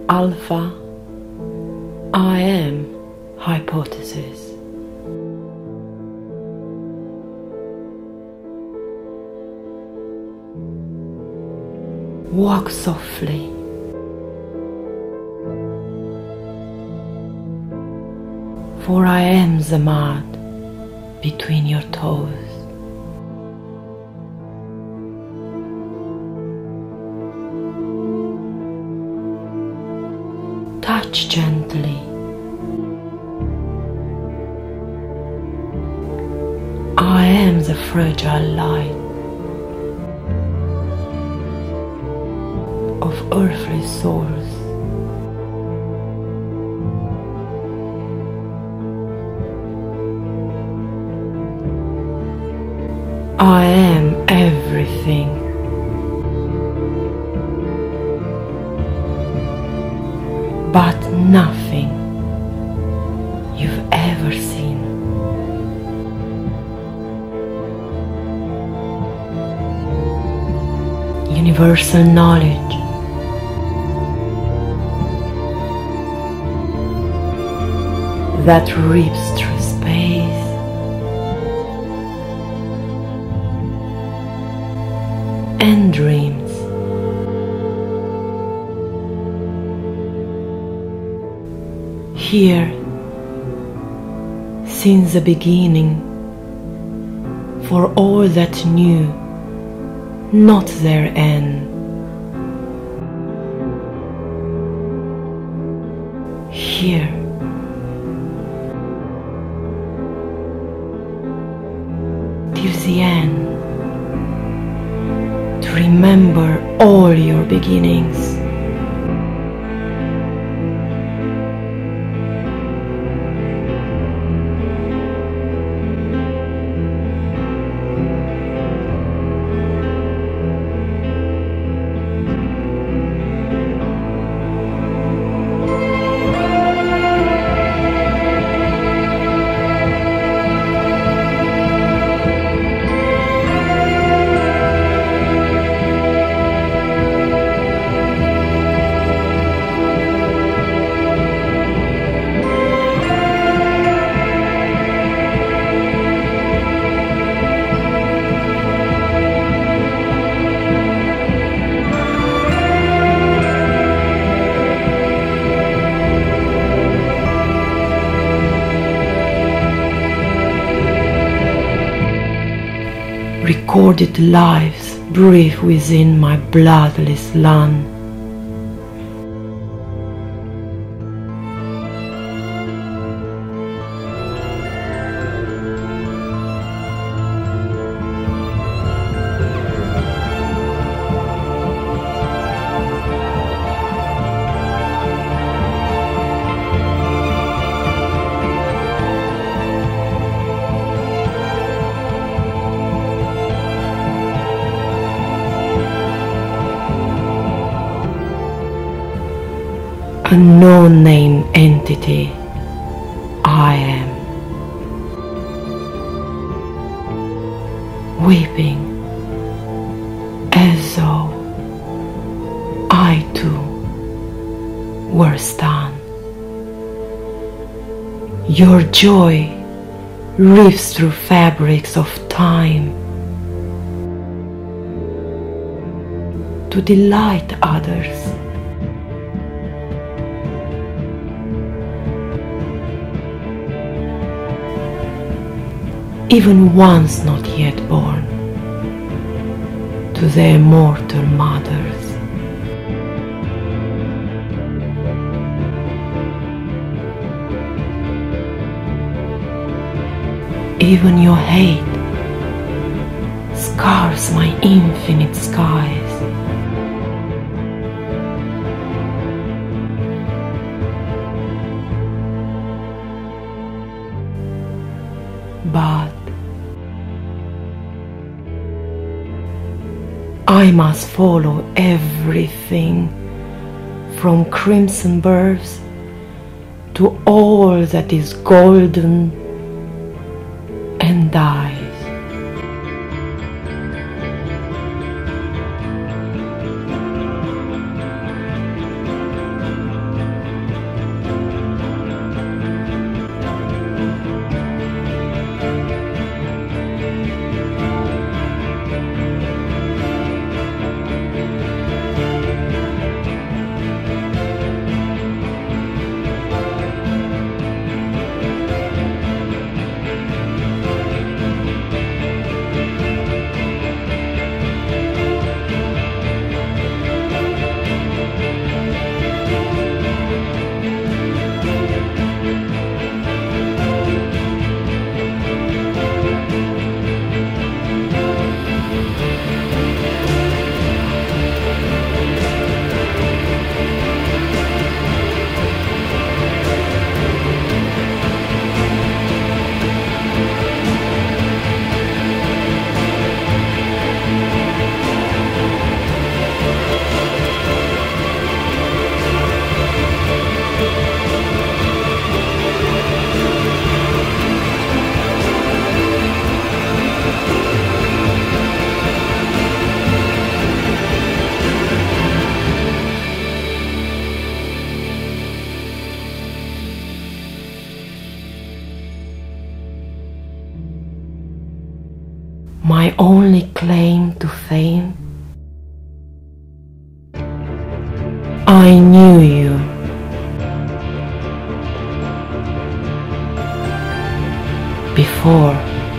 Alpha I am hypothesis. Walk softly. For I am the mud between your toes. Touch gently. I am the fragile light of earthly souls. I am everything. But nothing you've ever seen. Universal knowledge that rips through space and dreams. Here, since the beginning, for all that knew not their end. Here, till the end, to remember all your beginnings. Recorded lives breathe within my bloodless lung. A no-name entity, I am, weeping as though I too were stunned. Your joy rips through fabrics of time to delight others. Even ones not yet born, to their mortal mothers. Even your hate scars my infinite skies. But I must follow everything from crimson births to all that is golden and dies. my only claim to fame. I knew you. Before.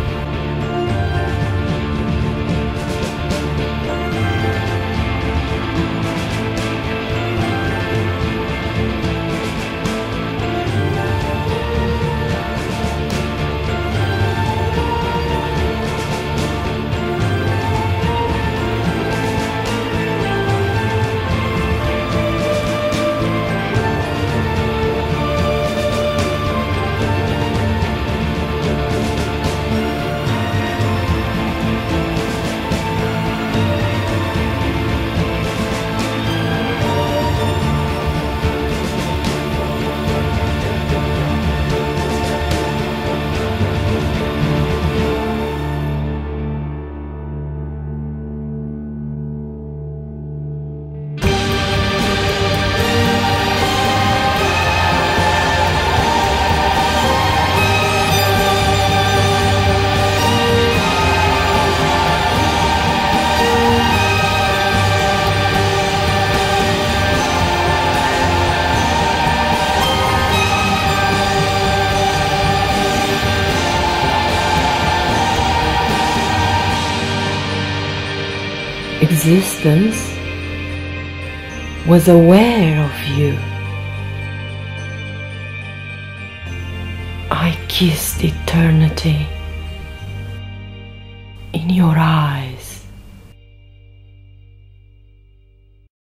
Existence was aware of you. I kissed eternity in your eyes.